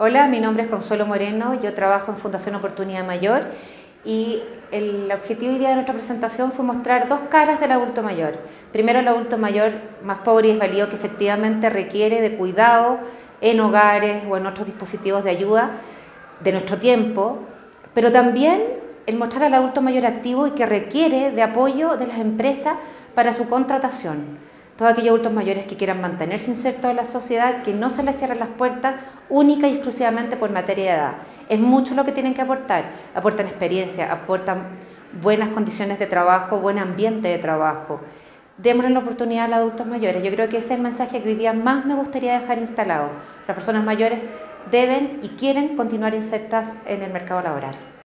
Hola, mi nombre es Consuelo Moreno, yo trabajo en Fundación Oportunidad Mayor y el objetivo hoy día de nuestra presentación fue mostrar dos caras del adulto mayor. Primero, el adulto mayor más pobre y desvalido que efectivamente requiere de cuidado en hogares o en otros dispositivos de ayuda de nuestro tiempo, pero también el mostrar al adulto mayor activo y que requiere de apoyo de las empresas para su contratación. Todos aquellos adultos mayores que quieran mantenerse insertos en la sociedad, que no se les cierren las puertas única y exclusivamente por materia de edad. Es mucho lo que tienen que aportar. Aportan experiencia, aportan buenas condiciones de trabajo, buen ambiente de trabajo. Démosle la oportunidad a los adultos mayores. Yo creo que ese es el mensaje que hoy día más me gustaría dejar instalado. Las personas mayores deben y quieren continuar insertas en el mercado laboral.